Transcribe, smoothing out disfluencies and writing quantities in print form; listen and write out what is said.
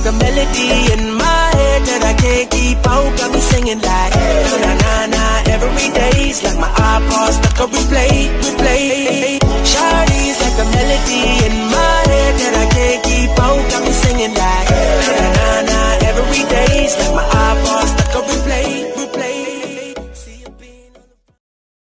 like a melody in my head that I can't keep out. Got me singing like na na na every day's like my iPod stuck on replay. Shawty's like a melody